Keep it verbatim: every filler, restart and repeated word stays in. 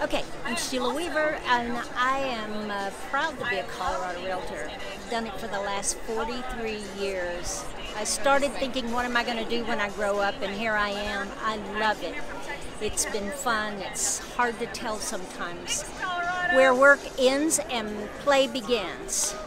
Okay, I'm Sheila Weaver, and I am uh, proud to be a Colorado realtor. I've done it for the last forty-three years. I started thinking, what am I going to do when I grow up, and here I am. I love it. It's been fun. It's hard to tell sometimes where work ends and play begins.